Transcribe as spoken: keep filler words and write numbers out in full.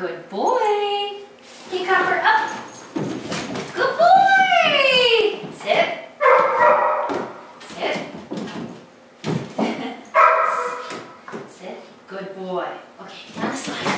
Good boy. Hey, Copper, up. Good boy. Sit. Sit. Sit. Good boy. Okay, down the slide.